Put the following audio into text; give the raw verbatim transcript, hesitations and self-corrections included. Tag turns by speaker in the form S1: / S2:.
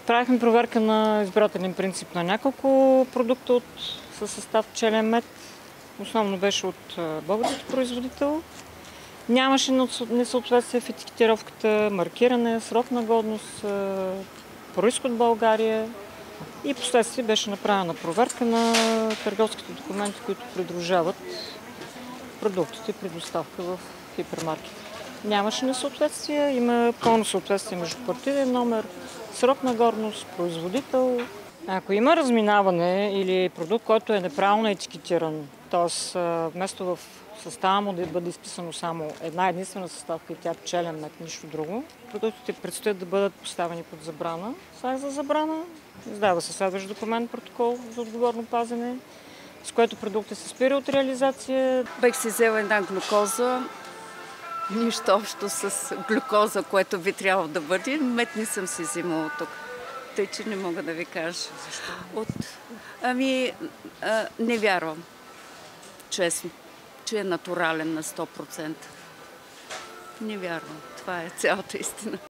S1: Правихме проверка на избирателен принцип на няколко продукта от, със състав пчелен мед. Основно беше от български производител. Нямаше несъответствие в етикетировката, маркиране, срок на годност, произход България. И последствие беше направена проверка на търговските документи, които придружават продуктите при доставка в хипермаркета. Нямаше несъответствие, има пълно съответствие между партиден номер, срок на годност, производител. Ако има разминаване или продукт, който е неправилно етикетиран, т.е. вместо в състава му да бъде изписано само една единствена съставка и тя е пчелен мед, нищо друго, продуктите предстоят да бъдат поставени под забрана. Сега за забрана издава се следващ документ, протокол за отговорно пазене, с което продуктът се спира от реализация.
S2: Бех си взела една глюкоза, нищо общо с глюкоза, което би трябвало да бъде. Мед не съм си взимала тук, тъй че не мога да ви кажа.
S1: Защо?
S2: От... Ами, а, не вярвам, честно, че е натурален на сто процента. Не вярвам. Това е цялата истина.